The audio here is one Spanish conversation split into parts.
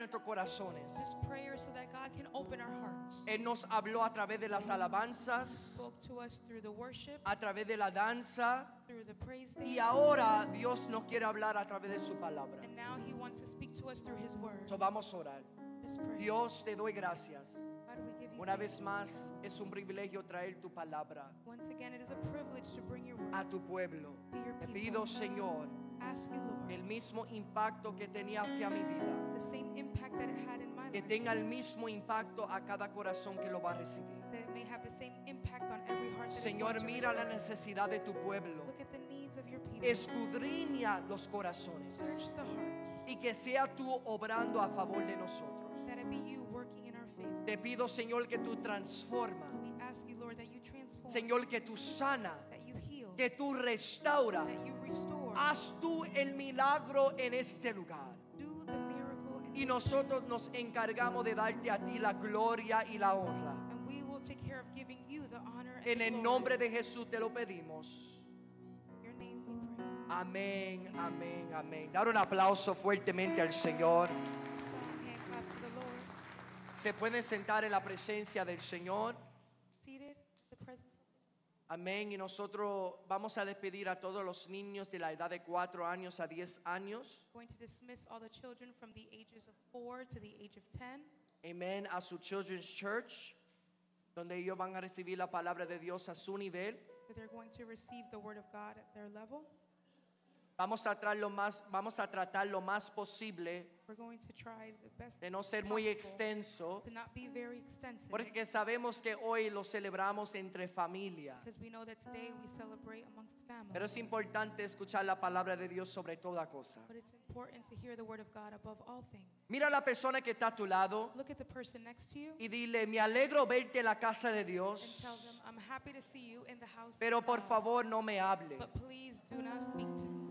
nuestros corazones. This prayer is so that God can open our hearts. Él nos habló a través de las He alabanzas, spoke to us through the worship, a través de la danza, through the praise y dance. ahora Dios nos quiere hablar a través de su palabra. And now He wants to speak to us through His word. So vamos a orar. Let's pray. Dios, te doy gracias. God, we give you Una thanks. vez más es un privilegio traer tu palabra Once again, it is a privilege to bring your word a tu pueblo. to your Te people. pido, Señor, Ask you, Lord, el mismo impacto que tenía hacia mi vida, the same impact that it had in my que life, tenga el mismo impacto a cada corazón que lo va a recibir. that it may have the same impact on every heart that is Señor, going to mira la receive. necesidad de tu pueblo. Look at the needs of your people. Escudriña los corazones Search the hearts, y que sea tú obrando a favor de nosotros. that it be you working in our favor. Te pido, Señor, que tú transforma, We ask you, Lord, that you transform, Señor, que tú sana, that you heal, que tú restaura. that you restore. Haz tú el milagro en este lugar. Do the miracle in Y this nosotros place. nos encargamos de darte a ti la gloria y la honra. And we will take care of giving you the honor and En el glory. nombre de Jesús te lo pedimos. In your name we pray. Amén, amén, amén. Dar un aplauso fuertemente al Señor. Strong hand clap to the Lord. Se pueden sentar en la presencia del Señor. Seated, the presence of Amén. Y nosotros vamos a despedir a todos los niños de la edad de 4 años a 10 años. going to dismiss all the children from the ages of 4 to the age of 10. Amén. A su Children's Church, donde ellos van a recibir la palabra de Dios a su nivel. Where they're going to receive the word of God at their level. Vamos a tratar lo más posible We're going to try the best de no ser muy possible extenso, to not be very extensive. porque sabemos que hoy lo celebramos entre familia. Because we know that today we celebrate amongst family. Pero es importante escuchar la palabra de Dios sobre toda cosa. But it's important to hear the word of God above all things. Mira a la persona que está a tu lado Look at the person next to you y dile: me alegro verte en la casa de and Dios, tell them, I'm happy to see you in the house pero of por God, favor no me hable. but please do not speak to me.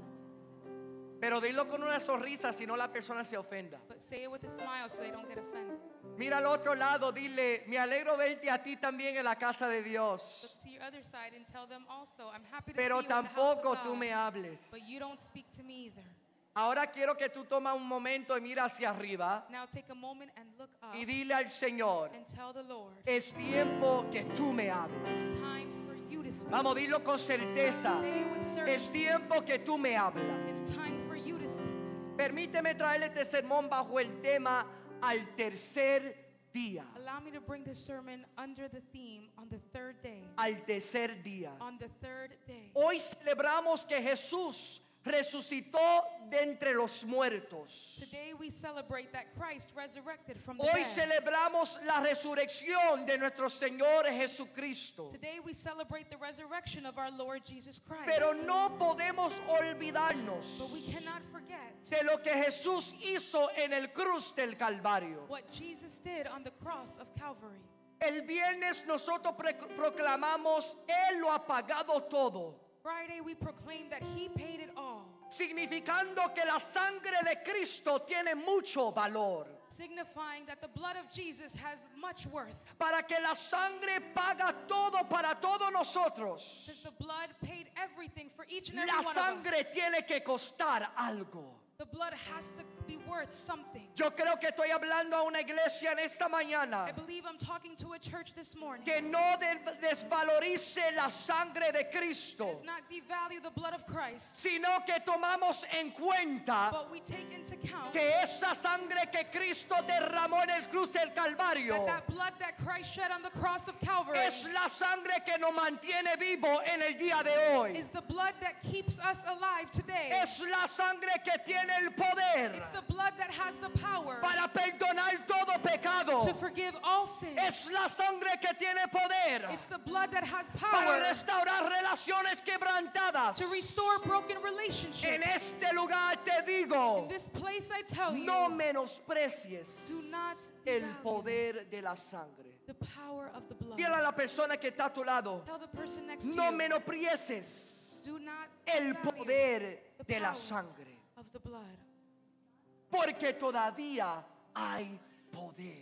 Pero dilo con una sonrisa, si no la persona se ofenda. But say it with a smile so they don't get offended. Mira al otro lado, dile: me alegro verte a ti también en la casa de Dios, Look to your other side and tell them also, I'm happy to pero see you in the house of tampoco tú God, me hables. but you don't speak to me either. Ahora quiero que tú tomes un momento y mira hacia arriba Now take a moment and look up y dile al Señor: and tell the Lord, es tiempo que tú me hables. it's time for you to speak. Vamos, to me. dilo con certeza: Say it with es certainty. tiempo que tú me hablas. It's time for you to speak to me. Permíteme traerle este sermón bajo el tema al tercer día. Allow me to bring this sermon under the theme on the third day. Al tercer día. On the third day. Hoy celebramos que Jesús resucitó de entre los muertos. Today we celebrate that Christ resurrected from the Hoy dead. celebramos la resurrección de nuestro Señor Jesucristo. Today we celebrate the resurrection of our Lord Jesus Christ. Pero no podemos olvidarnos But we cannot forget de lo que Jesús hizo en el cruz del Calvario. what Jesus did on the cross of Calvary. El viernes nosotros proclamamos: Él lo ha pagado todo, Friday we proclaim that He paid it all, significando que la sangre de Cristo tiene mucho valor. signifying that the blood of Jesus has much worth. Para que la sangre paga todo para todos nosotros, Because the blood paid everything for each and every la one of sangre us. tiene que costar algo. The blood has to be worth something. Yo creo que estoy hablando a una iglesia en esta I mañana believe I'm talking to a church this morning. que no desvalorice la sangre de Cristo, Does not devalue the blood of Christ, sino que tomamos en cuenta but we take into account que esa sangre que Cristo derramó en el cruz del Calvario that blood that Christ shed on the cross of Calvary es la sangre que nos mantiene vivo en el día de hoy. is the blood that keeps us alive today. Es la sangre que tiene el poder It's the blood that has the power para perdonar todo pecado. to forgive all sins. Es la sangre que tiene poder It's the blood that has para power restaurar relaciones quebrantadas. to restore broken En relationships. este lugar te In digo: this place I tell you, no menosprecies do not el devalue poder de la sangre. the power of the blood. Dile a la persona que está a tu lado: Tell the person next to no you, menosprecies do not el devalue poder the de la power sangre, of the blood. porque todavía hay poder.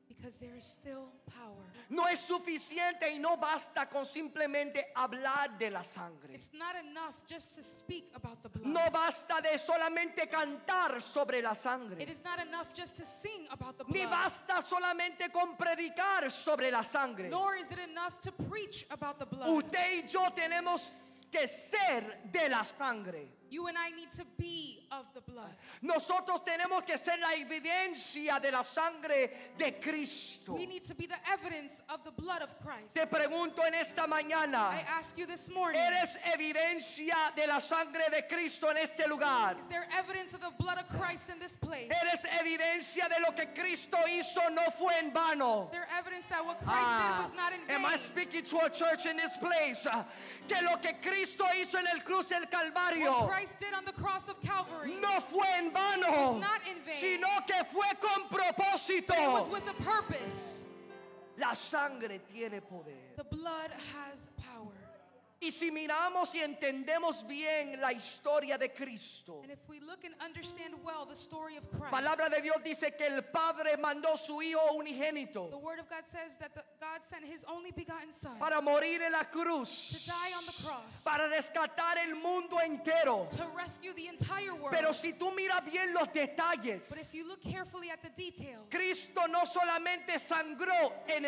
Because there is still power. No es suficiente y no basta con simplemente hablar de la sangre. It's not enough just to speak about the blood. No basta de solamente cantar sobre la It sangre. is not enough just to sing about the Ni blood. basta solamente con predicar sobre la sangre. Nor is it enough to preach about the blood. Usted y yo tenemos que ser de la sangre. You and I need to be of the blood. Nosotros tenemos que ser la evidencia de la sangre de Cristo. We need to be the evidence of the blood of Christ. Te pregunto en esta mañana, I ask you this morning, ¿eres evidencia de la sangre de Cristo en este lugar? is there evidence of the blood of Christ in this place? ¿Eres evidencia de lo que Cristo hizo no fue en vano? Is there evidence that what Christ did was not in vain? Am I speaking to a church in this place? Que lo que Cristo hizo en el cruz del What Calvario Christ did on the cross of Calvary, no fue en vano, It was not in vain. sino que fue con propósito. it was with a purpose. La sangre tiene poder. The blood has power. Y si miramos y entendemos bien la historia de Cristo, And if we look and understand well the story of Christ, palabra de Dios dice que el Padre mandó su Hijo the unigénito Word of God says that God sent His only begotten Son para morir en la to cruz, die on the cross, para rescatar el mundo entero. to rescue the entire world. Pero si tú miras bien los detalles, But if you look carefully at the details, Cristo no solamente sangró en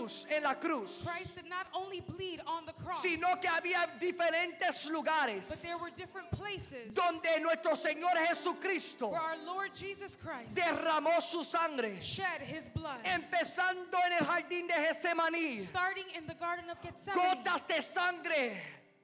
la cruz, Christ did not only bleed on the cross, sino que había diferentes but lugares there were different places donde nuestro Señor Jesucristo where our Lord Jesus Christ derramó su sangre, shed His blood. empezando en el jardín de Getsemaní. Starting in the Garden of Gethsemane, Gotas de sangre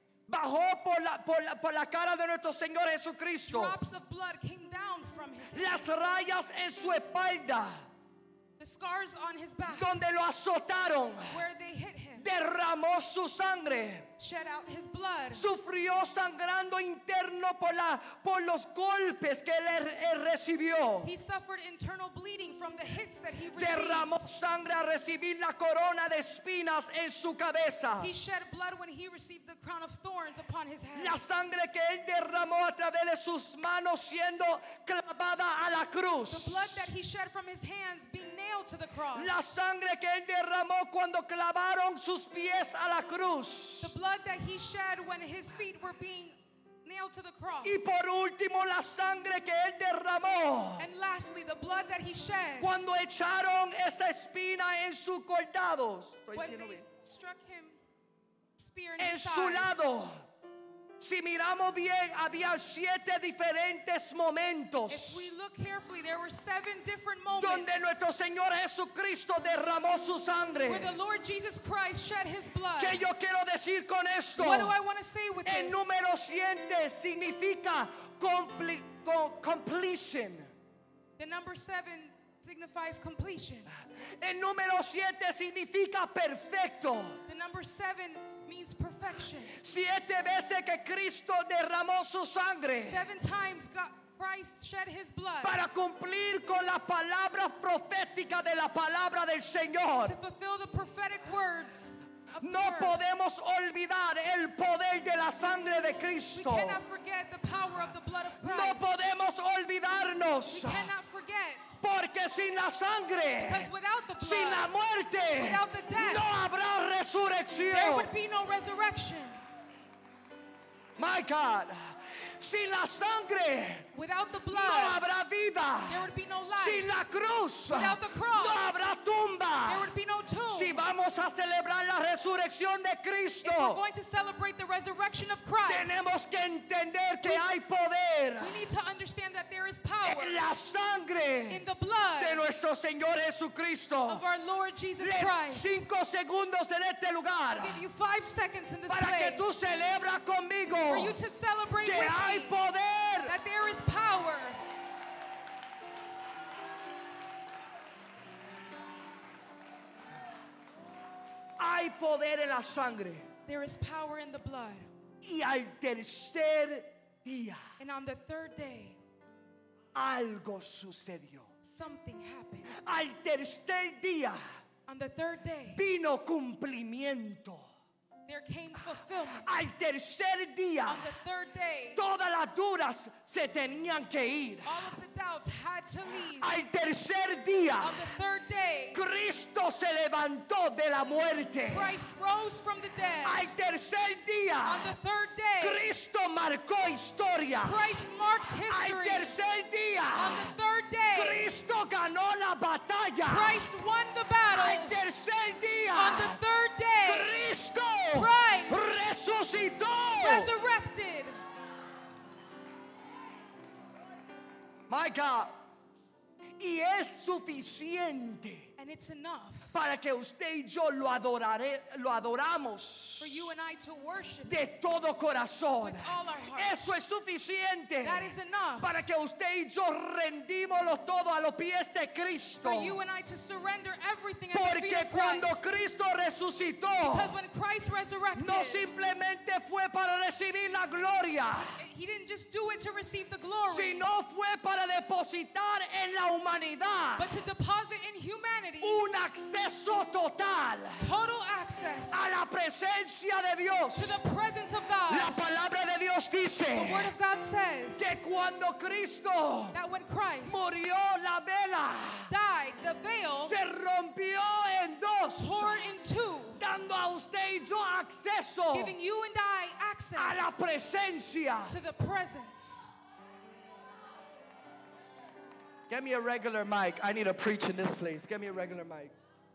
bajó por la cara de nuestro Señor Jesucristo. drops of blood came down from His head. Las rayas en su espalda, The scars on His back, donde lo azotaron, where they hit Him, derramó su sangre. shed out His blood. Sufrió sangrando interno por los golpes que él recibió. He suffered internal bleeding from the hits that He received. Derramó sangre a recibir la corona de espinas en su cabeza. He shed blood when He received the crown of thorns upon His head. La sangre que él derramó a través de sus manos siendo clavada a la The cruz. blood that He shed from His hands being nailed to the cross. La sangre que él derramó cuando clavaron sus pies a la cruz. The blood that He shed when His feet were being nailed to the cross. Y por último la sangre que él derramó And lastly, the blood that He shed cuando echaron esa espina en sus cordados. Estoy when diciendo they bien. struck Him spear in En His su side. lado. Si miramos bien, había 7 diferentes momentos If we look carefully, there were 7 different moments donde nuestro Señor Jesucristo derramó su sangre. where the Lord Jesus Christ shed His blood. ¿Qué yo quiero decir con esto? What do I want to say with El this? número 7 significa completion. The number 7 signifies completion. El número 7 significa perfecto. The number 7 means perfection. 7 veces que Cristo derramó su sangre 7 times Christ shed His blood para cumplir con las palabras proféticas de la palabra del Señor. to fulfill the prophetic words of the No word. podemos olvidar el poder de la sangre de We Cristo. cannot forget the power of the blood of No Christ. podemos olvidarnos, We cannot forget, porque sin la sangre, because without the sin la blood, muerte, without the death, no habrá there resurrección. would be no resurrection. My God, sin la sangre Without the no blood, habrá vida. there would be no life. Sin la cruz Without the cross, no habrá tumba. There would be no tomb. Si vamos a celebrar la resurrección de If we're Cristo, going to celebrate the resurrection of Christ, tenemos que entender que hay poder we need to understand that there is power en la sangre in the de blood nuestro Señor Jesucristo. of our Lord Jesus Den Christ. 5 segundos en este lugar I'll give you 5 seconds in this para que place tú celebras conmigo for you to celebrate que with hay me poder. that there is power. Hay poder en la sangre. There is power in the blood. Y al tercer día And on the 3rd day, algo sucedió. something happened. Al tercer día On the 3rd day, vino cumplimiento. there came fulfillment. Al tercer día, On the third day, todas las dudas se tenían que ir. all of the doubts had to leave. Al tercer día, On the third day, Cristo se levantó de la muerte. Christ rose from the dead. Al tercer On día, the third day, Cristo marcó historia. Christ marked Al history. tercer día, On the third day, Cristo ganó la batalla. Christ won the Al battle. tercer día, On the third day, Cristo Christ resucitó. resurrected. My God. Y es suficiente And it's enough para que usted y yo lo adoramos for you and I to worship de todo corazón. with all our heart. Eso es suficiente That is enough para que usted y yo rendimos todo a los pies de Cristo. for you and I to surrender everything at the feet Porque of cuando Christ. Cristo resucitó, Because when Christ resurrected, no simplemente fue para recibir la gloria, He didn't just do it to receive the glory, sino fue para depositar en la humanidad but to deposit in humanity un acceso total total access a la presencia de Dios. to the presence of La God. palabra de Dios The dice Word of God says que cuando Cristo that when Christ murió, la vela died, the veil se rompió en dos, tore in two, dando a usted y yo acceso giving you and I a la access presencia. to the presence. Get me a regular mic. I need to preach in this place. Get me a regular mic.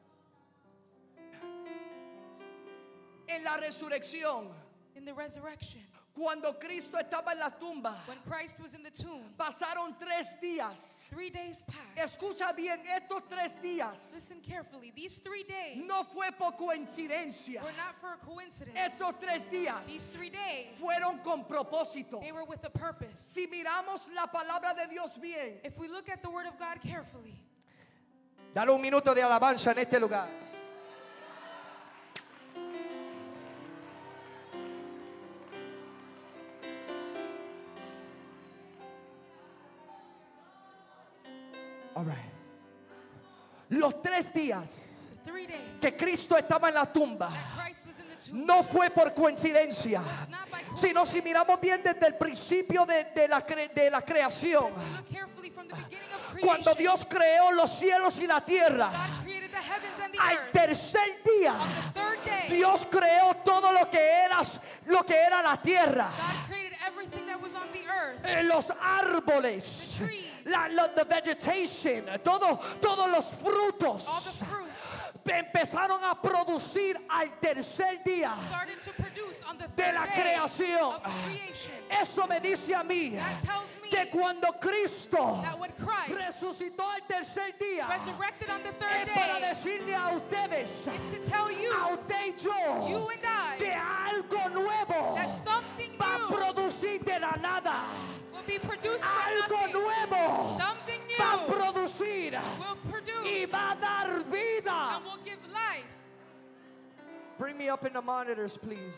En la resurrección, In the resurrection, cuando Cristo estaba en la tumba, when Christ was in the tomb, pasaron 3 días. 3 days passed. Escucha bien, estos 3 días Listen carefully. These 3 days no fue por coincidencia. were not for a coincidence. Estos 3 días These 3 days, fueron con propósito. they were with a purpose. Si miramos la palabra de Dios bien, If we look at the Word of God carefully, dale un minuto de alabanza en este lugar. All right. Los 3 días the 3 days que Cristo estaba en la tumba that Christ was in the tomb no fue por coincidencia, was not by sino si coincidence. miramos bien desde el principio de la creación. If we look carefully from the beginning of Cuando creation, Dios creó los cielos y la tierra, God created the heavens and the al earth. tercer día, On the third day, Dios creó todo lo que era la tierra. God created everything that was on the earth. Los árboles, The trees. the vegetation, todos los frutos All the fruit empezaron a producir al tercer día started to produce on the de third la day creación. of the creation. Eso me dice a mí That tells me que cuando Cristo that when Christ resucitó al tercer día, resurrected on the third es para day, decirle a ustedes, it's to tell you, a usted y yo, you and I, que algo nuevo that something va a new producir de la nada. will be produced from Algo nothing. nuevo Something va a new producir will y produce va a dar vida. and will give life. Bring me up in the monitors, please.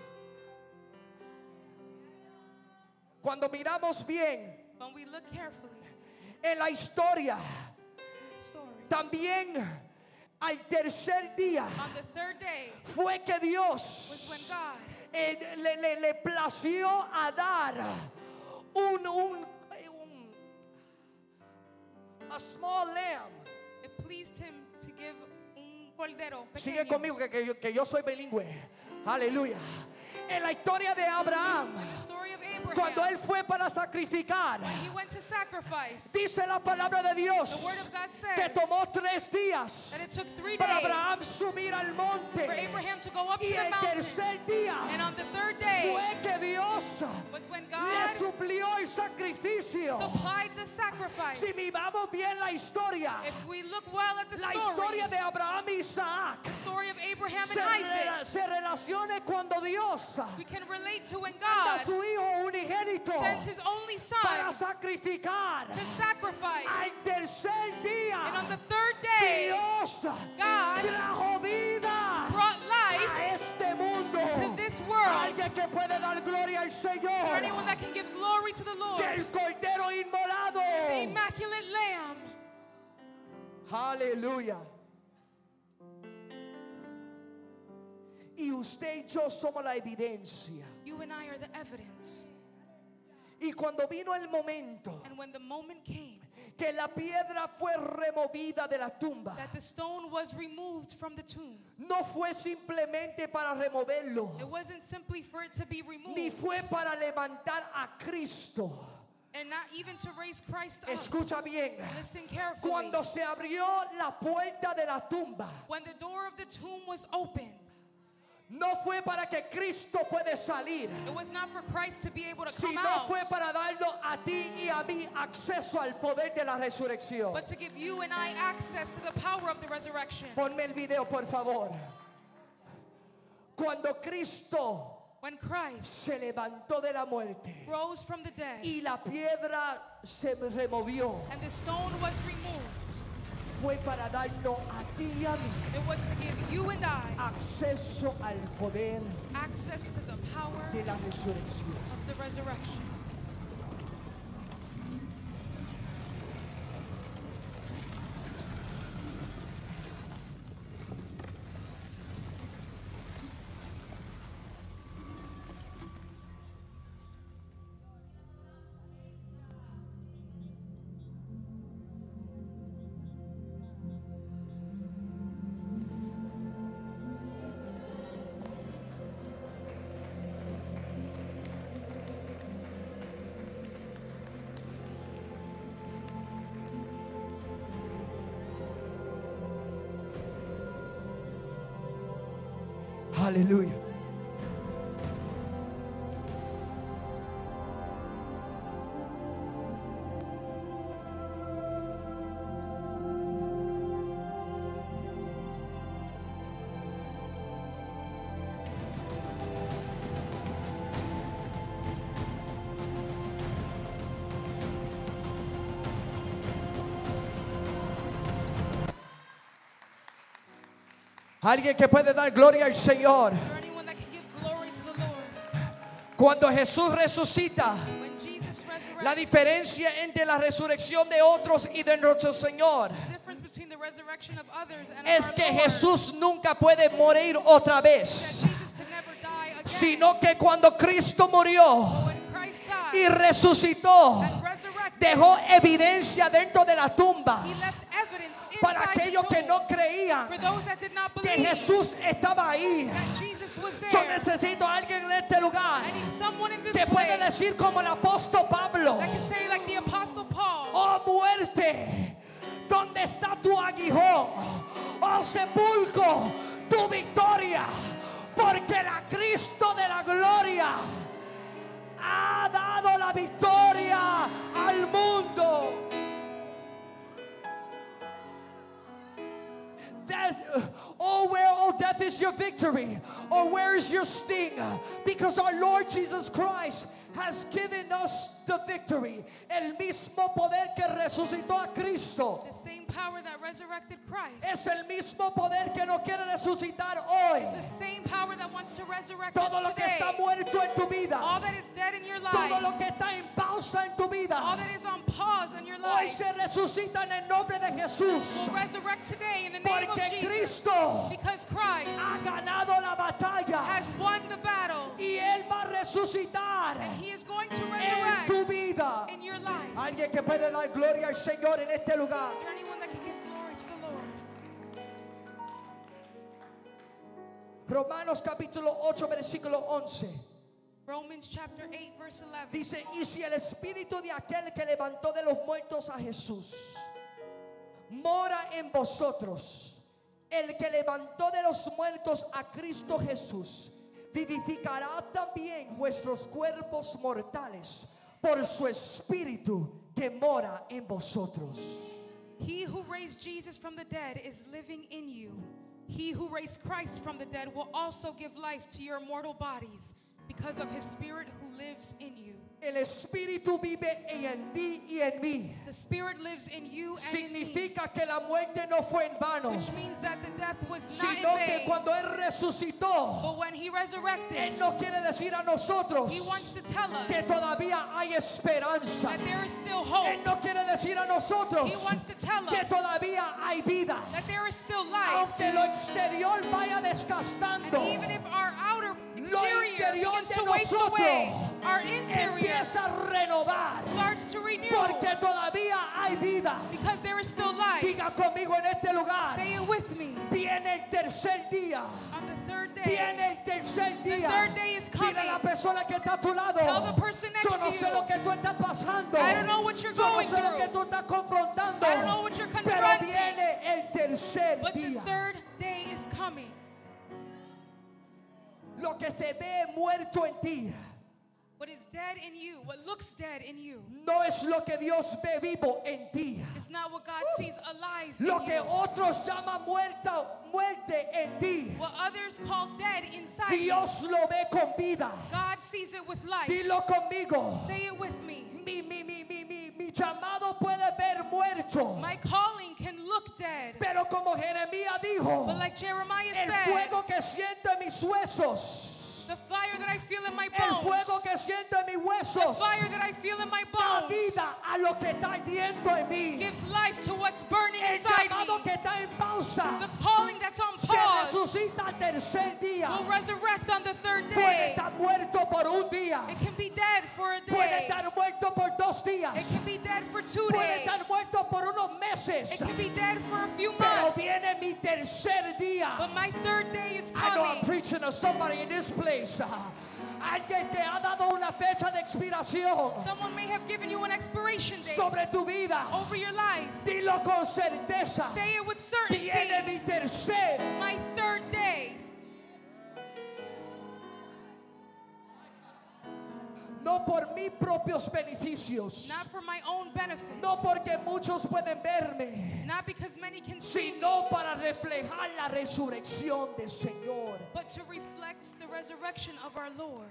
Cuando miramos bien When we look carefully en la historia, at the story, también al tercer día on the third day fue que Dios was when God le plació a dar a small lamb. it pleased him to give un cordero Sigue pequeño. conmigo que yo soy bilingüe. Aleluya. En la historia de Abraham, In the story of Abraham, cuando él fue para sacrificar, when he went to sacrifice, dice la palabra de Dios the Word of God que says tomó 3 días that it took 3 para Abraham days subir al monte. for Abraham to go up to Y the el mountain. tercer día And on the third day fue que Dios was when le God suplió el sacrificio. supplied the sacrifice. Si miramos bien la historia, If we look well at the la story, historia de Abraham y Isaac the story of Abraham and se Isaac, se relaciona cuando Dios we can relate to when a God su hijo unigénito sent his only para son sacrificar. to Al sacrifice. tercer día, And on the third day, Dios God trajo vida brought life a este mundo. to this world. Alguien que puede dar gloria al Is there Señor, anyone that can give glory to the Lord? del Cordero Inmolado. The immaculate Lamb. Aleluya. Y Y usted y yo somos la evidencia. You and I are the evidence. Y cuando vino el momento And when the moment came que la piedra fue removida de la tumba, that the stone was removed from the tomb, no fue simplemente para removerlo, it wasn't simply for it to be ni removed fue para levantar a Cristo. and not even to raise Christ up. Escucha bien. Listen carefully. Cuando se abrió la puerta de la tumba, When the door of the tomb was opened, no fue para que Cristo puede salir, it was not for Christ to be able to come sino out, fue para darnos a ti y a mí acceso al poder de la resurrección. but to give you and I access to the power of the resurrection. Ponme el video, por favor. Cuando Cristo When Christ se levantó de la muerte rose from the dead y la piedra se removió, and the stone was removed, fue para darnos a ti y a mí it was to give you and I acceso al poder access to the power de la resurrección. of the resurrection. Aleluya. Alguien que puede dar gloria al Señor. Is there anyone that can give glory to the Lord? Cuando Jesús resucita, When Jesus la resurrects, diferencia entre la resurrección de otros y de nuestro Señor the difference between the resurrection of others and es of que our Lord, Jesús nunca puede morir otra that vez, Jesus could never die again. sino que cuando Cristo murió When Christ died y resucitó, and resurrected, dejó evidencia dentro de la tumba he left evidence para inside the aquellos que tomb no creían for those that did not que believe Jesús estaba ahí. that Jesus was there. Yo necesito a alguien en este lugar I need someone in this que puede place decir como el apóstol Pablo: that can say like the Apostle Paul, oh muerte, ¿dónde está tu aguijón? Oh sepulcro, tu victoria, porque la Cristo de la gloria ha dado la victoria al mundo. Oh, where, oh, death is your victory, or where is your sting? Because our Lord Jesus Christ has given us the victory. El mismo poder que resucitó a Cristo the same power that resurrected Christ es el mismo poder que nos quiere resucitar hoy. is the same power that wants to resurrect Todo us lo que today. está muerto en tu vida, All that is dead in your todo life, lo que está en pausa en tu vida, all that is on pause in your hoy life, se resucita en el nombre de Jesús. will resurrect today in the name of Porque Jesus. Cristo Because Christ ha ganado la batalla has won the battle, y Él va a resucitar and He is going to en tu resurrect vida. in your life. Is Alguien que puede dar gloria al Señor en este lugar. there anyone that can give glory to the Lord? Romanos capítulo 8 versículo 11 Romans chapter 8 verse 11. dice: y si el espíritu de aquel que levantó de los muertos a Jesús mora en vosotros, el que levantó de los muertos a Cristo Jesús vivificará también vuestros cuerpos mortales por su espíritu que mora en vosotros. He who raised Jesus from the dead is living in you. He who raised Christ from the dead will also give life to your mortal bodies because of His Spirit who lives in you. El espíritu vive en ti y en mí. The Spirit lives in you and in me, Significa que la muerte no fue en vano, which means that the death was not in sino que vain. cuando Él resucitó, But when He resurrected, Él no quiere decir a nosotros He wants to tell us que todavía hay esperanza. that there is still hope. Él no quiere decir a nosotros He wants to tell que us todavía hay vida. that there is still life, aunque lo exterior vaya and desgastando, even if our outer lo exterior interior begins de to waste away, nosotros our interior empieza a renovar, starts to renew porque todavía hay vida. because there is still life. Diga conmigo en este lugar, Say it with me. viene el tercer día. On the third day, Viene el tercer día. third day is Mira a la coming. persona que está a tu lado. Tell the person next Yo no to sé you. lo que tú estás pasando. I don't know what you're Yo no going sé lo que through. tú estás confrontando. I don't know what you're Pero confronting. viene el tercer But the día. third day is coming. Lo que se ve muerto en ti What is dead in you, what looks dead in you, no es lo que Dios ve vivo en ti. is not what God sees alive in Lo que you. otros llaman muerte en ti, What others call dead inside you, Dios lo ve con vida. God sees it with life. Dilo conmigo. Say it with me. Mi llamado puede ver muerto, My calling can look dead. pero como Jeremías dijo, But like Jeremiah el said, fuego que siento en mis huesos, the fire that I feel in my el bones, fuego que siento en mis the huesos, fire that I feel in my da bones, vida a lo que está ardiendo en mí. gives life to what's burning El inside llamado me. que está en pausa The calling that's on se pause resucita al tercer día. will resurrect on the third Puede day. estar muerto por un día, It can be dead for a puede day. estar muerto por 2 días, It can be dead for 2 puede days. estar muerto por unos It meses, can be dead for a few pero months. viene mi tercer día. But my third day is I know I'm coming. preaching to somebody in this place. Alguien te ha dado una fecha de expiración Someone may have given you an expiration date sobre tu vida. over your life. Dilo con certeza. Say it with Viene certainty. mi tercer. My third day. No por mis propios beneficios. Not for my own benefit. No porque muchos pueden verme. Not because many can see me, Sino para reflejar la resurrección del Señor. but to reflect the resurrection of our Lord.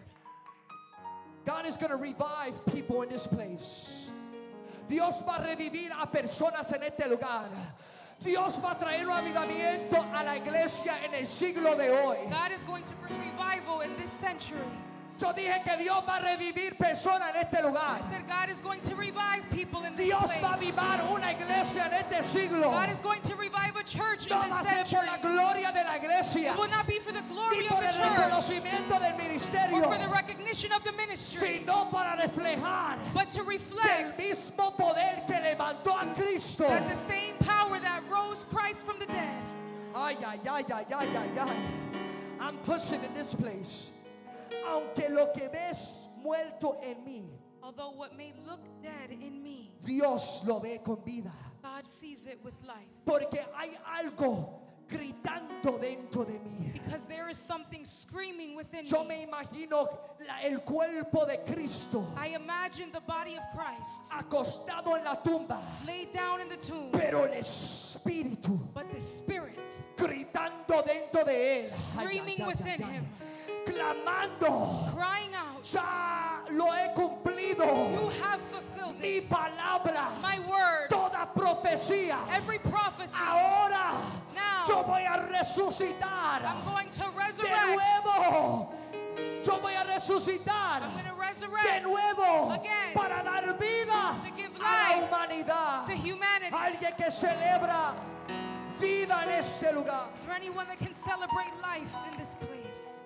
God is going to revive people in this place. Dios va a revivir a personas en este lugar. Dios va a traer un avivamiento a la iglesia en el siglo de hoy. God is going to bring revival in this century. Yo dije que Dios va a revivir personas en este lugar. I said God is going to revive people in this Dios place. va a avivar una iglesia en este siglo. God is going to revive a church No in va a this ser por century. la gloria de la iglesia, It will not be for the ni glory por of el the church reconocimiento del or ministerio, for the recognition of the ministry, sino para reflejar but to que el reflect mismo poder que levantó a Cristo. that the same power that rose Christ from the dead. Ay, ay, ay, ay, ay, ay, ay. I'm pushing in this place. Aunque lo que ves muerto en mí, Although what may look dead in me, Dios lo ve con vida. God sees it with life. Porque hay algo gritando dentro de mí. Because there is something screaming within Yo me. me imagino el cuerpo de Cristo I imagine the body of Christ acostado en la tumba, laid down in the tomb, pero el espíritu but the Spirit gritando dentro de él, screaming within him, clamando, crying out, ya lo he cumplido, you have fulfilled mi it. palabra, My word, toda profecía. every prophecy, Ahora now yo voy a resucitar I'm going to de resurrect. nuevo. Yo voy a resucitar I'm going to de resurrect nuevo again para dar vida to give a la life humanidad. to humanity. Alguien que celebra vida en este lugar. Is there anyone that can celebrate life in this place?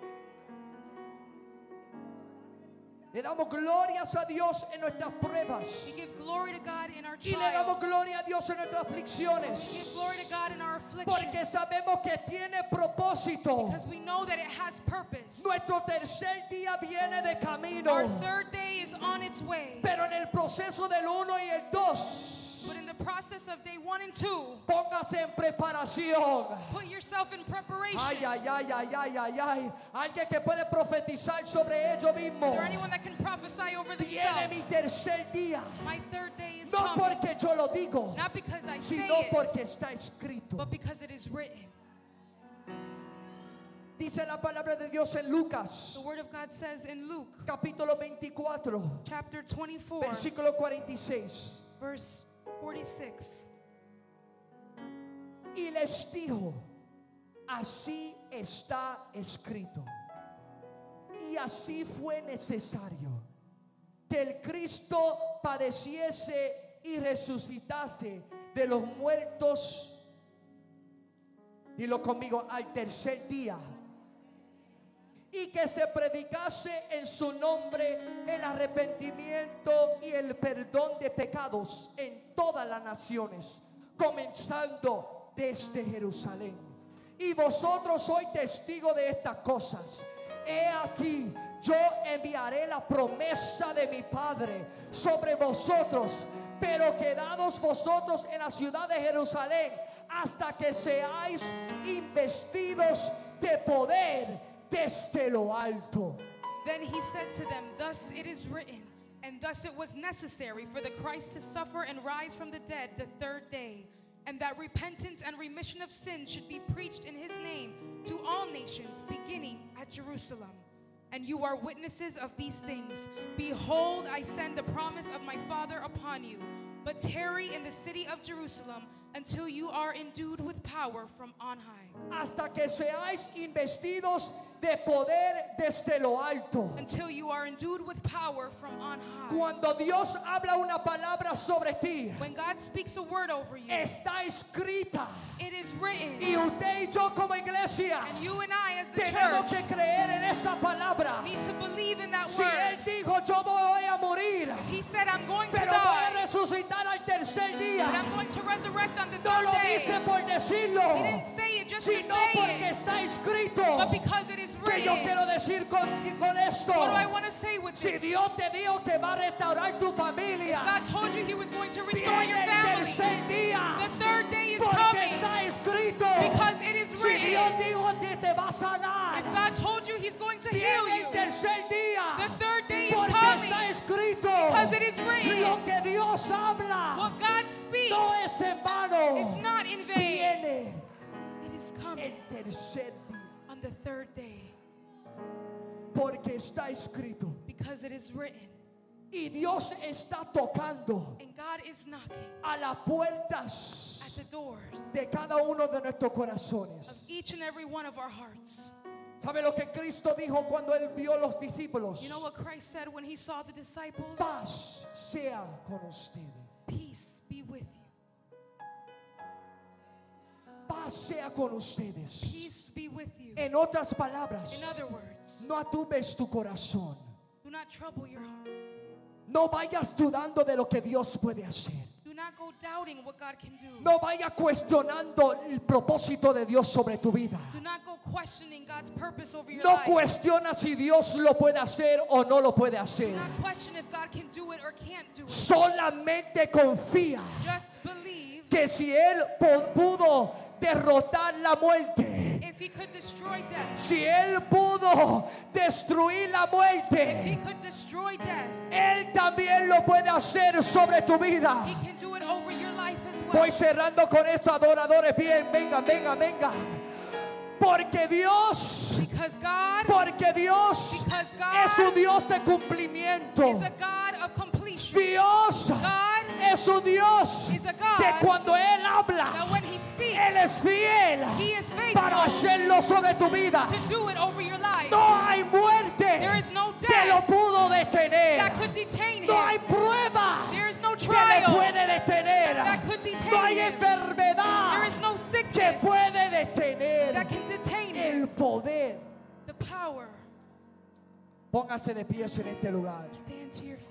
Le damos glorias a Dios en nuestras pruebas We give glory to God in our y le damos trials. gloria a Dios en nuestras We give aflicciones, glory to God in our affliction. porque sabemos que tiene propósito. Because we know that it has purpose. Nuestro tercer día viene de camino, Our third day is on its way. pero en el proceso del 1 y el 2 But in the process of day 1 and 2, póngase en preparación. put yourself in preparation. Ay, ay, ay, ay, ay, ay, ay. Alguien que puede profetizar sobre ello mismo. Is there anyone that can prophesy over Viene mi themselves? tercer día. My third day is No coming. porque yo lo digo, Not because I say sino it, porque está escrito. but because it is written. Dice la palabra de Dios en Lucas, The word of God says in Luke capítulo 24, chapter 24, versículo 46. verse 46. Y les dijo, así está escrito. Y así fue necesario que el Cristo padeciese y resucitase de los muertos Dilo conmigo, al tercer día. Y que se predicase en su nombre el arrepentimiento y el perdón de pecados en todas las naciones, comenzando desde Jerusalén. Y vosotros sois testigos de estas cosas. He aquí, yo enviaré la promesa de mi Padre sobre vosotros, pero quedados vosotros en la ciudad de Jerusalén hasta que seáis investidos de poder desde lo alto. Then he said to them, thus it is written, and thus it was necessary for the Christ to suffer and rise from the dead the third day, and that repentance and remission of sins should be preached in his name to all nations, beginning at Jerusalem. And you are witnesses of these things. Behold, I send the promise of my Father upon you, but tarry in the city of Jerusalem until you are endued with power from on high. Hasta que seáis investidos de poder desde lo alto. Until you are endued with power from on high. Cuando Dios habla una palabra sobre ti, When God speaks a word over you, está escrita. it is written. Y usted y yo como iglesia And you and I as the tenemos church que creer en esa palabra. need to believe in that Si Él word. dijo yo voy a morir, He said, I'm going to pero voy a die, resucitar al tercer but día. I'm going to resurrect on the No third lo day. dice por decirlo, He didn't say it just to sino say porque it, está escrito. but because it is Que yo written. quiero decir con esto. What do I want to say with Si this? Dios te dijo que va a restaurar tu familia, God told you He was going to restore viene your el family. tercer día, The third day is porque coming está escrito. because it is Si Dios written. dijo que te va a sanar, If God told you He's going to heal viene you, el tercer día, the third day is porque coming está escrito. because it is written. Lo que Dios habla What God speaks no es en vano. is not in vain. Viene It is coming el tercer día, on the third day porque está escrito. because it is written. Y Dios está tocando And God is knocking a las at puertas the doors de cada uno de nuestros of corazones. each and every one of our hearts. ¿Sabe lo que Cristo dijo cuando Él vio los discípulos? You know what Christ said when He saw the disciples? Paz sea con ustedes. Peace be with you. Paz sea con ustedes. Peace be with you. En otras palabras, In other words, no aturbes tu corazón. do not trouble your heart. No vayas dudando de lo que Dios puede hacer. Do not go doubting what God can do. No vayas cuestionando el propósito de Dios sobre tu vida. Do not go questioning God's purpose over your No life. cuestiona si Dios lo puede hacer o no lo puede Do hacer. not question if God can do it or can't do it. Solamente confía Just believe que si Él pudo derrotar la muerte, if He could destroy death, si Él pudo destruir la if He muerte, could destroy death, Él también lo puede hacer sobre tu vida. He can do it over your life as well. Voy cerrando con esto, adoradores. Bien, vengan, vengan, vengan. Porque Dios, Because God porque Dios Because God es un Dios de cumplimiento. is a God of completion. Dios God es un Dios is a God que cuando Él that habla, when He speaks, Él es fiel He is faithful para hacerlo sobre tu vida. to do it over your life. No hay muerte There is no que death lo pudo detener. that could detain No hay Him. prueba There is no que le trial puede detener. that could detain No hay him. enfermedad There is no que sickness puede that detener can detain Him. el poder. The power. Póngase de pies en este lugar. Stand to your feet.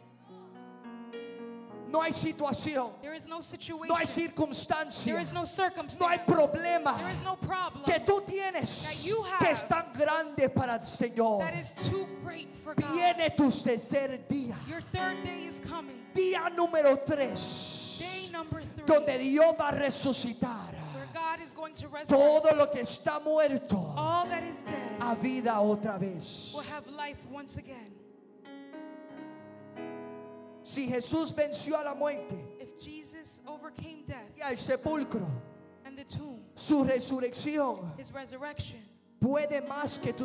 No hay situación, There is no situation. no hay There circunstancia, is no circumstance. no hay problema There is no problem que tú tienes that you have que es tan grande para el Señor. that is too great for God. Viene tu tercer día, Your third day is coming. día número 3, Day number 3. donde Dios va a resucitar Where God is going to resurrect todo lo que está muerto all that is dead a vida otra vez. will have life once again. Si Jesús venció a la muerte If Jesus overcame death y al sepulcro, and the tomb, su resurrección His resurrection puede más que tu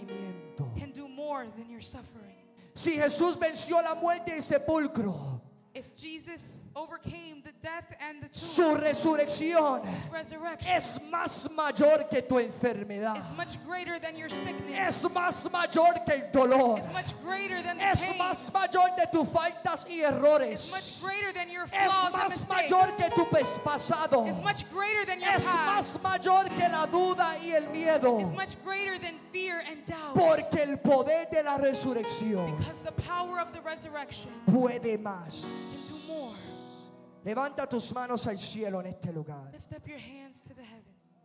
sufrimiento. can do more than your suffering. Si Jesús venció la muerte y el sepulcro, If Jesus overcame the death and the su tomb, resurrección his resurrection es más mayor que tu enfermedad. is much greater than your sickness. Es más mayor que el dolor. It's much greater than the Es pain. más mayor de tus faltas y It's errores. much greater than your Es flaws and más mistakes. mayor que tu pasado. It's much greater than your Es más past. mayor que la duda y el miedo. It's much greater than fear and doubt. Porque el poder de la resurrección Because the power of the resurrection puede más. can do more. Levanta tus manos al cielo en este lugar. Lift up your hands to the heavens.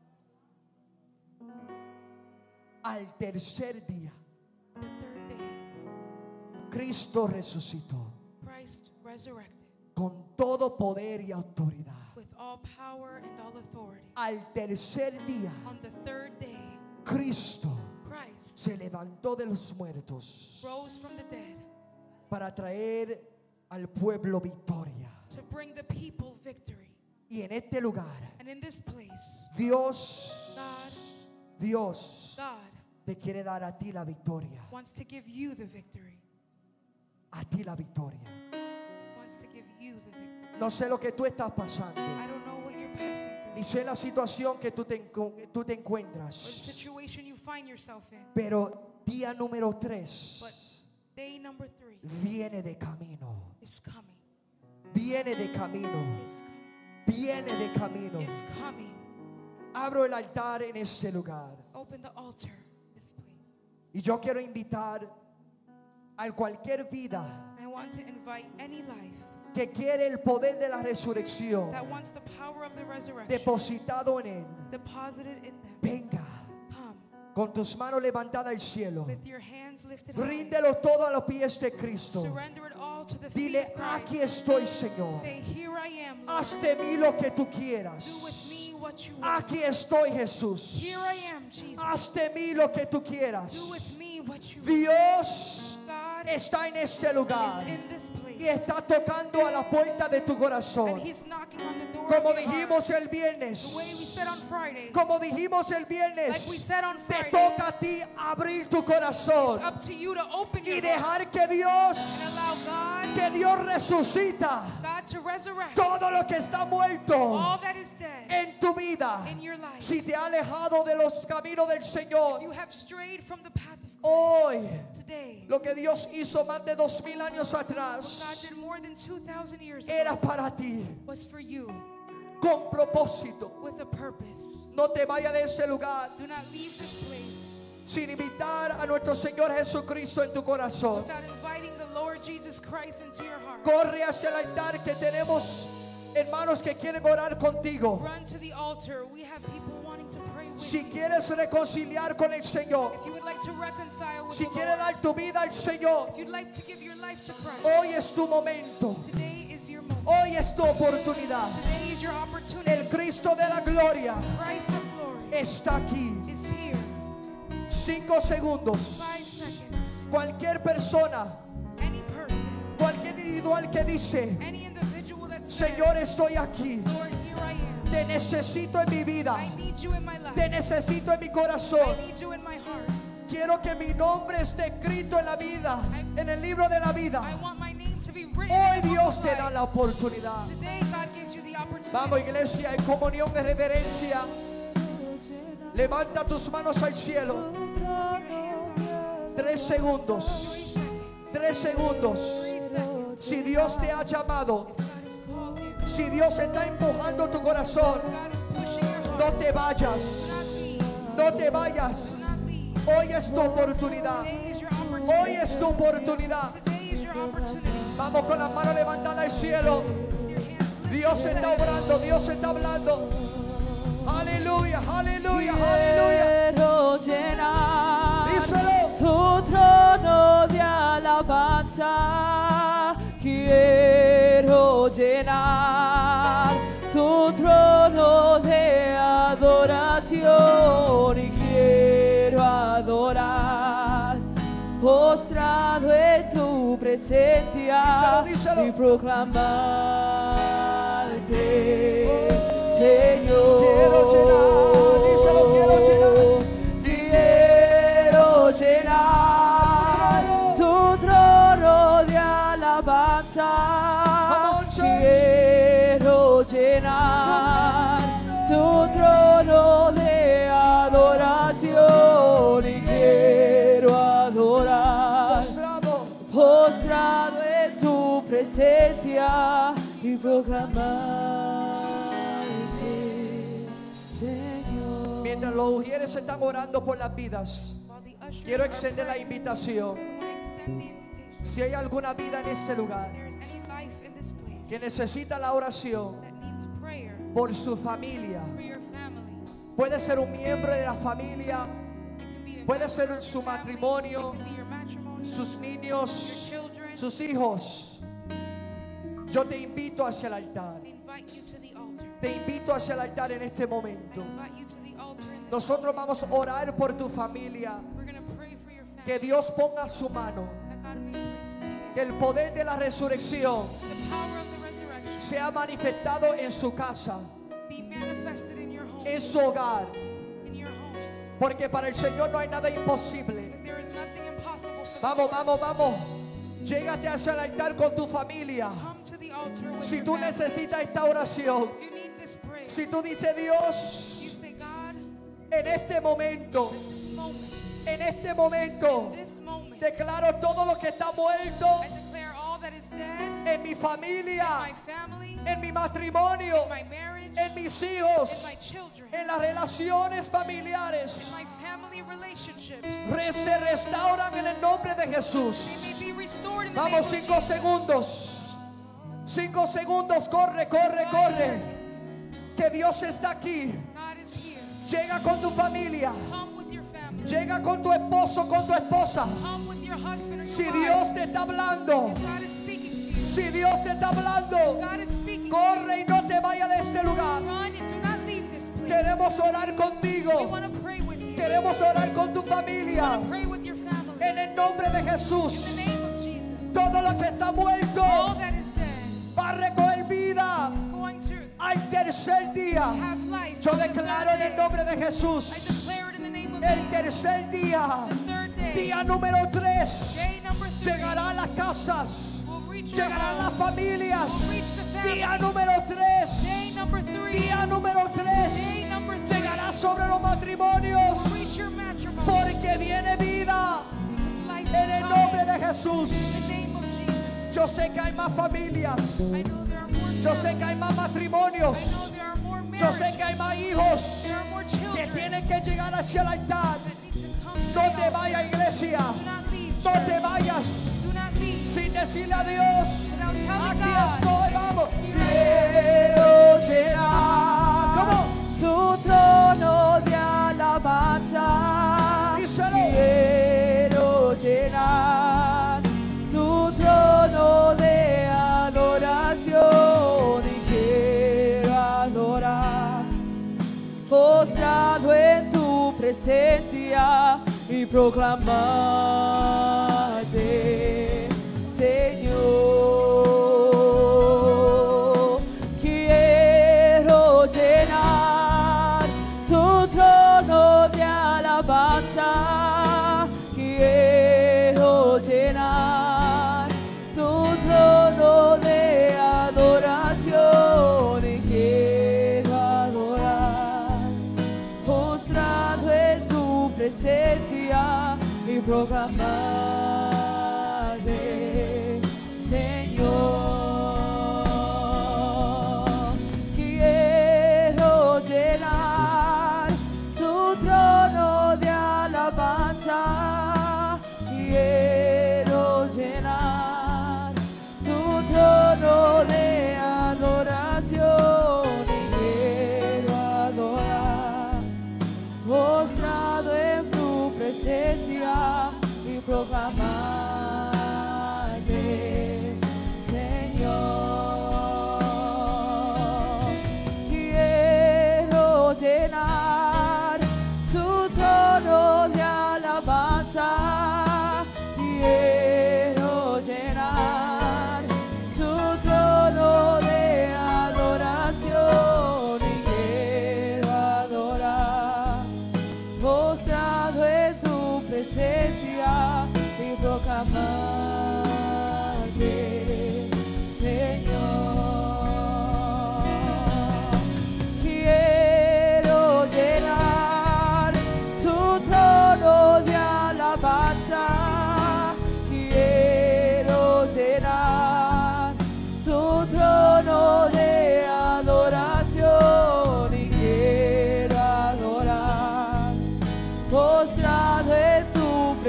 Al tercer día, The third day, Cristo resucitó Christ resurrected con todo poder y autoridad. with all power and all authority. Al tercer día, On the third day, Cristo Christ se levantó de los muertos rose from the dead para traer al pueblo victoria. to bring the people victory. Y en este lugar, And in this place, Dios God te quiere dar a ti la victoria. wants to give you the victory. A ti la victoria. Wants to give you the victory. No sé lo que tú estás pasando, I don't know what you're passing through ni sé la situación que tú te or the encuentras, situation you find yourself in. pero día número 3 But day number 3 viene de camino. is coming. Viene de camino. Is coming. Viene de camino. Is coming. Abro el altar en este lugar. Open the altar, this place. Y yo quiero invitar a cualquier vida I want to invite any life que quiere el poder de la resurrección that wants the power of the resurrection depositado en él. deposited in them. Venga Come con tus manos levantadas al cielo. with your hands lifted high. Ríndelo todo a los pies de Cristo. Surrender it all to the feet Dile, of Christ. aquí estoy, Señor. Say, here I am, Lord. Haz de mí lo que tú Do quieras. with me what you want. Aquí estoy, Jesús. Here I am, Jesus. Haz de mí lo que tú Do quieras. with me what you want. Dios God está en este lugar is in this place. y está tocando a la puerta de tu And corazón. He's knocking on the door Como of your dijimos heart. el The viernes, way we said on Friday. como dijimos el Like we viernes, said on te Friday. toca a ti abrir tu It's corazón up to you to open your y heart dejar que and Dios, allow que Dios resucita God to resurrect todo lo que está muerto all that is dead en tu vida. in your life. Si te ha alejado de los caminos del If Señor, you have strayed from the path of hoy today, lo que Dios hizo más de 2000 años what God atrás did more than 2,000 years era ago para ti, was for you con propósito. with a purpose. No te vayas de ese lugar Do not leave this place sin invitar a nuestro Señor Jesucristo en tu corazón. without inviting the Lord Jesus Christ into your heart. Corre hacia el altar, que tenemos hermanos que quieren orar contigo. Run to the altar. We have people wanting to pray with Si you. quieres reconciliar con el Señor, If you would like to reconcile with si the quieres Lord, dar tu vida al Señor, if you'd like to give your life to Christ, hoy es tu momento. today is your moment. Hoy es tu oportunidad. Today is your opportunity. El Cristo de la gloria Christ of glory está aquí. is here. 5 segundos. 5 seconds. Cualquier persona, Any person, cualquier individual que dice, any individual that says, Señor, estoy aquí. Lord, here I am. Te necesito en mi vida. I need you in my life. Te necesito en mi I corazón. need you in my heart. Quiero que mi nombre esté escrito en la vida, en el libro de la vida. I want my name to be written Hoy in the book Dios of te da life. la oportunidad. Today God gives you the opportunity. Vamos, iglesia, en comunión de reverencia. Levanta tus manos al cielo. Your hands on God. 3 segundos. 3 3 seconds. segundos. 3 seconds. Si Dios te ha llamado, God has called you. si Dios está empujando tu corazón, God is pushing your heart. no te Do vayas. not leave. No te Do vayas. not leave. Hoy es tu oportunidad. Today is your opportunity. Hoy es tu oportunidad. Today is your opportunity. Vamos con las manos levantadas al cielo. Your hands lifted Dios to the está heavens. obrando, Dios está hablando. Aleluya, aleluya, aleluya. Quiero llenar Díselo. tu trono de alabanza. Quiero llenar tu trono de adoración y quiero adorar postrado en tu presencia Díselo, díselo. y proclamarte, Señor. Quiero llenar, díselo, quiero llenar. Quiero llenar tu trono de alabanza. y proclamarte, Señor. Mientras los ujieres están orando por las vidas, While the ushers quiero are extender la praying, invitación. I want to extend the invitation. Si hay alguna vida en este lugar If there is any life in this place que necesita la oración that needs prayer por su familia, for your family, puede ser un miembro de la familia, it can be a puede member ser of su your family, matrimonio, it can be your matrimony, sus niños, your children. sus hijos. Yo te invito hacia el altar. I invite you to the altar. Te invito hacia el altar en este I momento. invite you to the altar in this Nosotros vamos a orar por tu familia. We're going to pray for your family. Que Dios ponga su mano. That God may place his hand. Que el poder de la resurrección The power of the resurrection sea manifestado en su casa, be manifested in your home. en su hogar. In your home. Porque para el Señor no hay nada imposible. Because there is nothing impossible for Vamos, vamos, vamos. Llégate hacia el altar con tu familia. Come to the altar with Si your tú family. necesitas esta oración, If you need this prayer, si tú dices you Dios, say, God, en este momento, this moment, en este momento, this moment, declaro todo lo que está muerto I declare all that is dead en mi familia, in my family, en mi matrimonio, in my marriage, en mis in hijos, my children, en las relaciones in familiares. my family relationships. Se restauran en el nombre de They may Jesús. be restored in the name Vamos, of 5 Jesus. segundos. 5 segundos, corre, corre, 5 corre. seconds. Que Dios está aquí. God is here. Llega con tu familia. Come with your family. Llega con tu esposo, con tu esposa. Come with your husband or your Si wife. Dios te está hablando, If God is speaking to you, si Dios te está hablando, God is speaking to corre y no te vayas de este lugar. you. Run and do not leave this place. Queremos orar We contigo. want to pray with you. Queremos orar con tu We familia. want to pray with your family. En el nombre de In the Jesús. name of Jesus. Todo lo que está All muerto that is dead va a recoger vida is going to al tercer día. have life. Yo on the declaro third en el day. nombre de I Jesús. declare it in the name of El Jesus. tercer día, The third day. día número 3, Day number 3. llegará a las casas, We'll reach your llegarán las home. familias. We'll reach the family. Día número Day 3, number 3. día número 3, Day number 3. llegará sobre los matrimonios. We'll reach your matrimony. Porque viene vida Because life en el is nombre coming. de Jesús. In the name of Jesus. Yo sé que hay más familias. I know there are more Yo sé families. que hay más I know matrimonios. there are more Yo marriages. sé que hay más hijos There are more que children tienen que llegar hacia el altar. that need to come to No the te altar. vayas, iglesia. Do not leave, No church. te vayas Do not leave. sin decirle a Dios. Without telling Aquí God. estoy, vamos. Quiero llenar ¿Cómo? su trono de alabanza. Díselo. Quiero llenar tu trono de adoración y quiero adorar, postrado en tu presencia y proclamarte, Señor. Quiero llenar tu trono de alabanza. Quiero llenar tu trono de adoración y quiero adorar, postrado en tu presencia y proclamarte, Señor. Quiero llenar tu trono de alabanza. Quiero llenar tu trono de adoración y quiero adorar, postrado en tu presencia y proclamarte, Señor. Quiero llenar tu trono de alabanza. Quiero llenar tu trono de adoración y quiero adorar, postrado en tu presencia y proclamarte, Señor. Quiero llenar tu trono de alabanza. Quiero llenar tu trono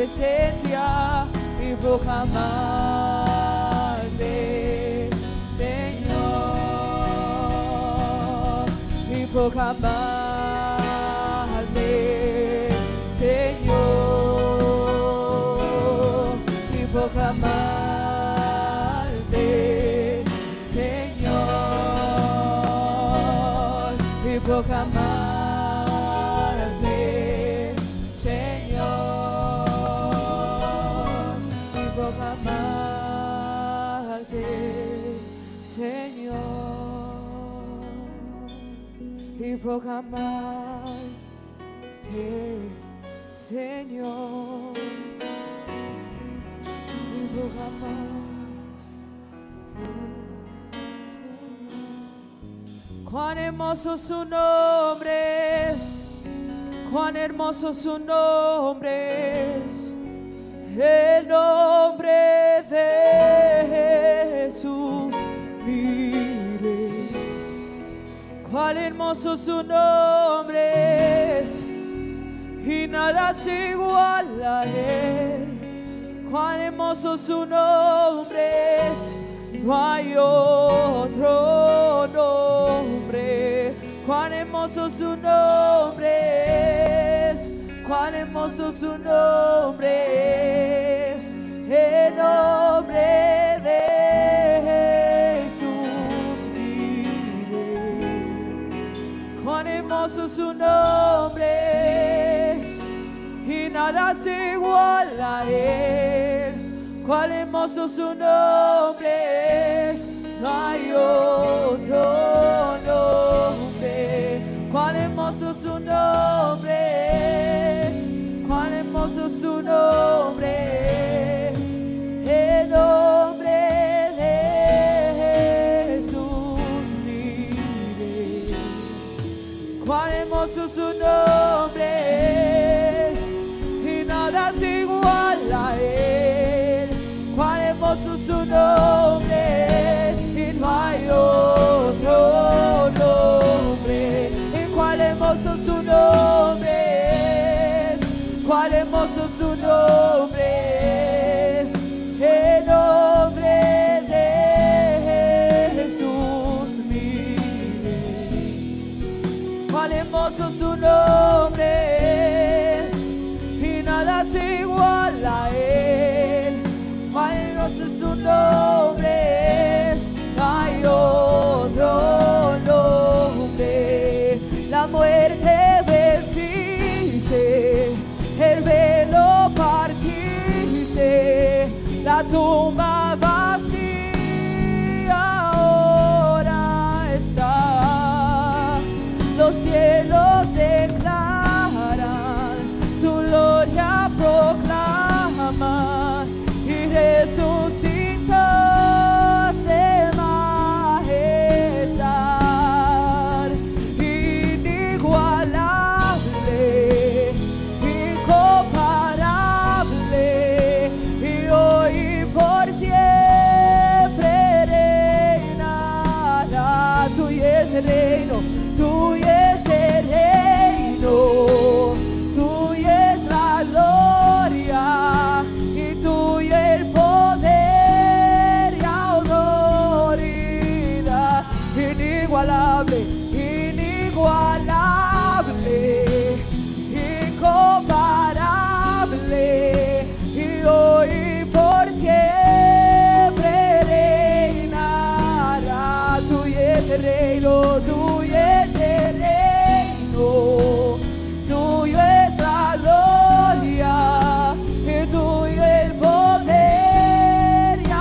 presencia y proclamarte, Señor, y proclamarte, Señor, y proclamarte, Señor, y proclamarte, Señor, y proclamarte, Señor, y proclamarte, Señor, y proclamarte. Cuán hermoso su nombre es, cuán hermoso su nombre es, el nombre de Jesús, mire. Cuán hermoso su nombre es, y nada se iguala a él. Cuán hermoso su nombre es, no hay otro nombre. Cuán hermoso su nombre es, cuán hermoso su nombre es, el nombre de Jesús, mire. Cuán hermoso su nombre es, y nada se iguala a él. Cuán hermoso su nombre es, no hay otro nombre. Cuán hermoso su nombre es, cuán hermoso su nombre es, el nombre de Jesús, mire. Cuán hermoso su nombre es, y nada se iguala a él. Cuán hermoso su nombre es, y no hay otro nombre. Y cuán hermoso su nombre es, cuán hermoso su nombre es, el nombre de Jesús, mire. Cuán hermoso su nombre es, y nada se iguala a él. Cuán hermoso su nombre es, no hay otro nombre. La muerte venciste, el velo partiste, la tumba vacía ahora está. Los cielos declaran, tu gloria proclaman, y resucitaste, majestad, inigualable, incomparable, y hoy por siempre reinará. Tuyo es el reino, tuyo es el reino, tuyo es la gloria, y tuyo el poder y autoridad. Inigualable, inigualable, incomparable, y hoy por siempre reinará. Tuyo es el reino, tuyo es el reino, tuyo es la gloria, y tuyo el poder y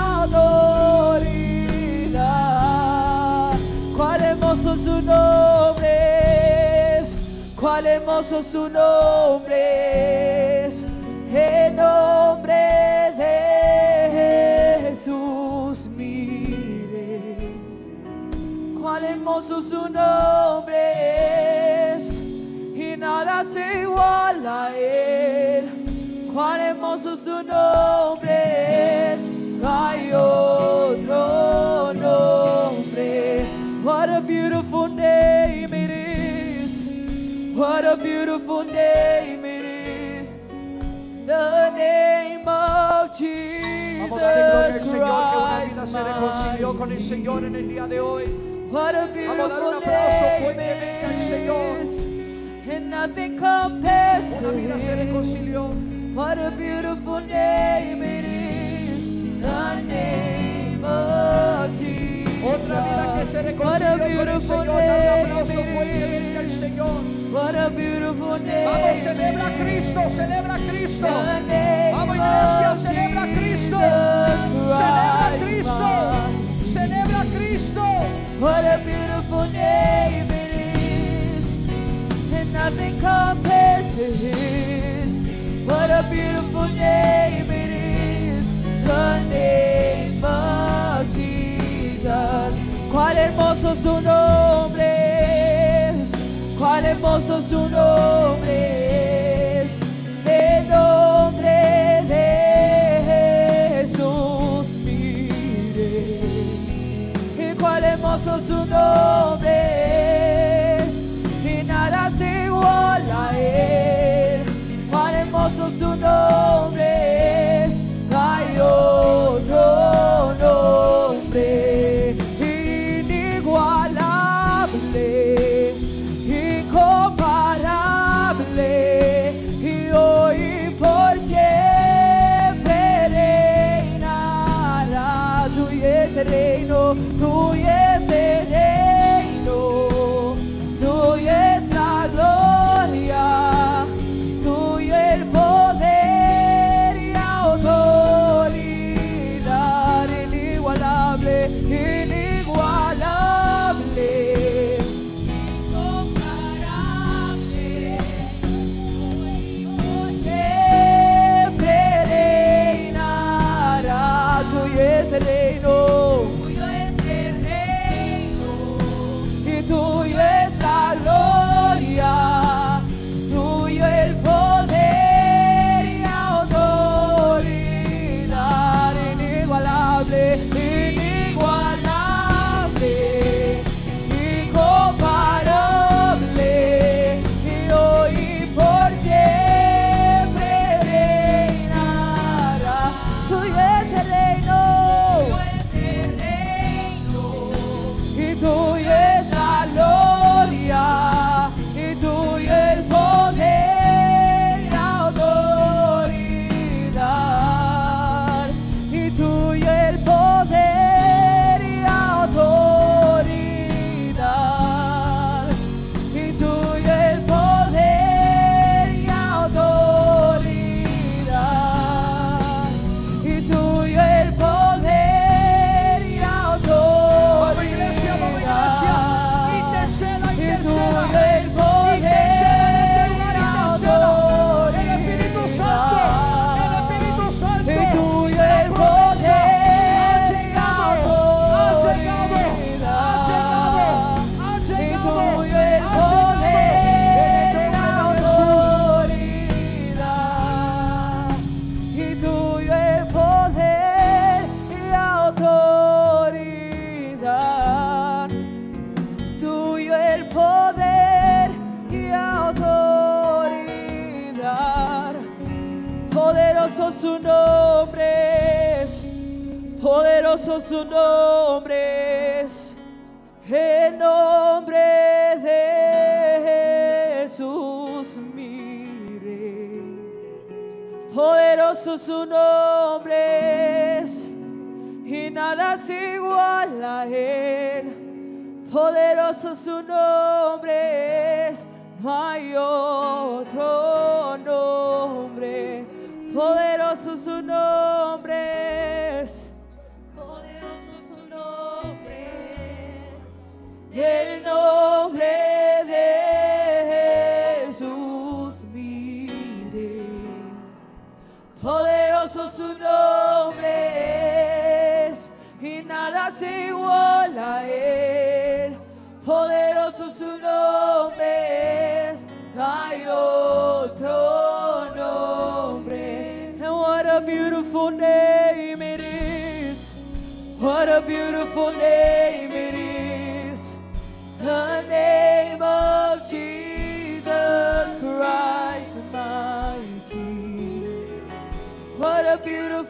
autoridad. Cuán hermoso su nombre es, cuán hermoso su nombre es, el nombre de Jesús, mire. Cuán hermoso su nombre es, y nada se iguala a él. Cuán hermoso su nombre es, no hay otro nombre. What a beautiful name it is, what a beautiful name it is. The name of Vamos a darle gloria al Jesus Señor que una vida Christ. se reconcilió con el Señor en el día de hoy. What a Vamos a dar un beautiful aplauso name fuertemente al Señor. it is. And nothing compares Una to vida se it. reconcilió. What a beautiful name it is. The name of Jesus. Otra vida que se What a reconcilió con el beautiful Señor. Dale un name aplauso it fuertemente al is. Señor. What a beautiful name. Vamos, celebra a Cristo, celebra a Cristo. The name Vamos, iglesia, of celebra a Cristo. Jesus Celebra a Christ, Cristo. my Celebra a Cristo. What a beautiful name it is, and nothing compares to His. What a beautiful name it is, the name of Jesus. Cuán hermoso su nombre es, cuán hermoso su nombre es, el nombre de Jesús, mire. Y cuán hermoso su nombre es, y nada se iguala a él. Cuán hermoso su nombre es, no hay otro nombre inigualable, incomparable, y hoy por siempre reinará. Tuyo es el reino, tuyo es el reino, tuyo es la gloria, tuyo el poder y autoridad, inigualable, inigualable, incomparable, por siempre reinará. Tuyo es el reino, y tuyo es la gloria, tuyo el poder y autoridad, inigualable, inigualable, incomparable, y hoy por siempre reinará. Tuyo es el reino, y tuyo es la gloria, y tuyo el poder y autoridad, y tuyo el poder y autoridad, y tuyo el poder y autoridad, y tuyo el poder y autoridad. Vamos, iglesia, vamos, iglesia. Interceda, Y interceda. tuyo el Interceda en este lugar, poder interceda. El Espíritu Santo, el Espíritu Santo. y tuyo el La promesa poder ha llegado, ha llegado, ha llegado, ha y llegado, tuyo el ha llegado. En el nombre de Jesús. autoridad, y tuyo el poder y autoridad, tuyo el poder y autoridad. Poderoso su nombre es, poderoso su nombre es, el nombre de Jesús, mire. Poderoso su nombre es, y nada se iguala a él. Poderoso su nombre es, no hay otro nombre. Poderoso su nombre es, poderoso su nombre es, el nombre de Jesús, mire. Poderoso su nombre es, y nada se iguala a él. Poderoso su nombre es, no hay otro nombre. And what a beautiful name it is, what a beautiful name it is, the name of Jesus Christ, my King.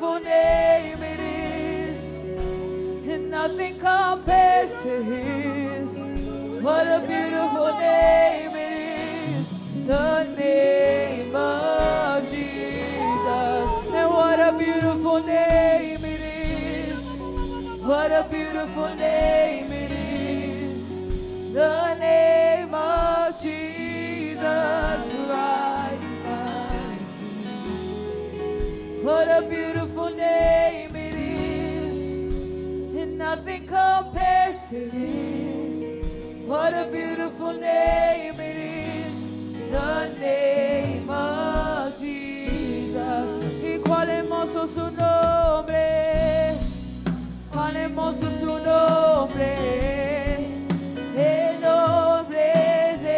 beautiful name it is, and nothing compares to His. What a beautiful name it is, the name of Jesus. And what a beautiful name it is, what a beautiful name it is, the name of Jesus Christ my King. What a beautiful name it is, and nothing compares to this. What a beautiful name it is, the name of Jesus. Y cuál hermoso su nombre es, cuán hermoso su nombre es, el nombre de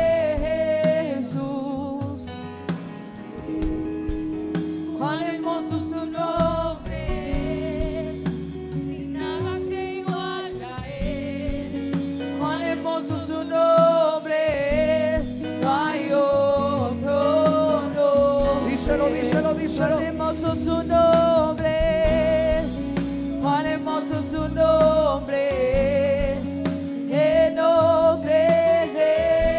Jesús. Cuán hermoso su nombre es, y nada se iguala a Él. Cuán hermoso su nombre es, no hay otro nombre. Díselo, díselo, díselo. Cuán hermoso su nombre es, cuán hermoso su nombre es, el nombre de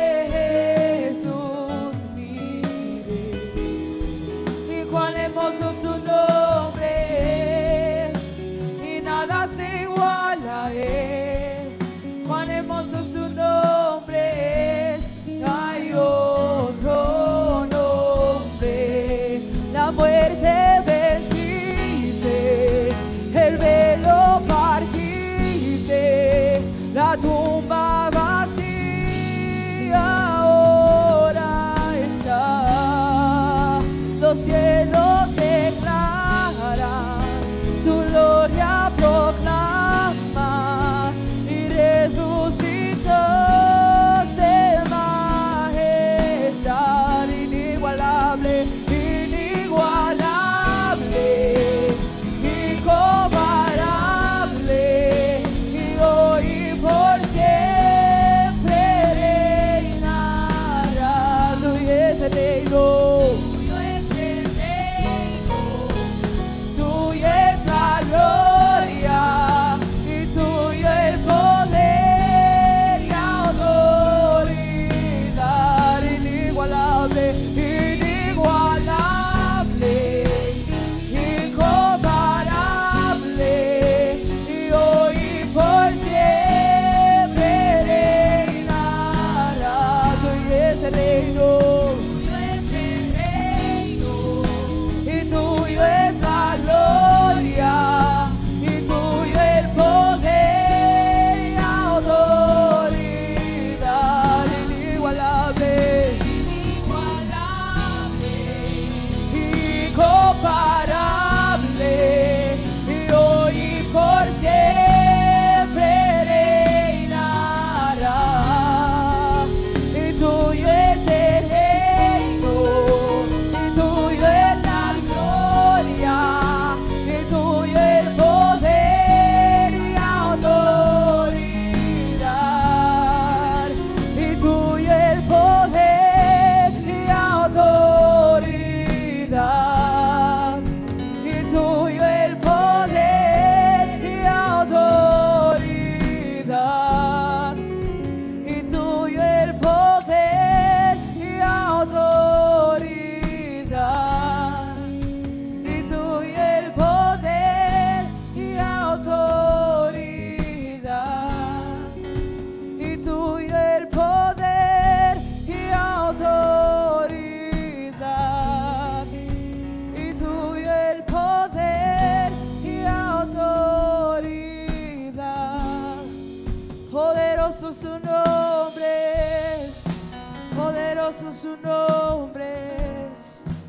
Jesús, mire. Y cuán hermoso su nombre es, y nada se iguala a Él. Cuán hermoso su nombre es, no hay otro nombre. La muerte venciste, el velo partiste, la tumba vacía ahora está. Los cielos declaran, tu gloria proclama, y resucitó de majestad. Inigualable, inigualable, incomparable, y hoy y por siempre reinará. Tuyo es el reino, tuyo es el reino, tuya es la gloria, y tuyo el poder y autoridad. Inigualable, inigualable, incomparable, y hoy y por siempre reinará. Tuyo es el reino, tuyo es el reino, y tuyo es la gloria, y tuyo el poder y autoridad. Inigualable, inigualable, incomparable, y hoy y por siempre reinará. Y tuyo es el reino, y tuyo es la gloria, y tuyo el poder y autoridad. Y tuyo el poder y autoridad. Y tuyo el poder y autoridad. Y tuyo el poder y autoridad. Y tuyo el poder y autoridad. Y tuyo el poder y autoridad. Y tuyo el poder y autoridad. Poderoso su nombre es, poderoso su nombre es.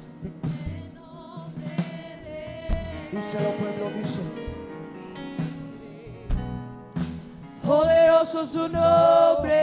Díselo, pueblo, díselo. Poderoso su nombre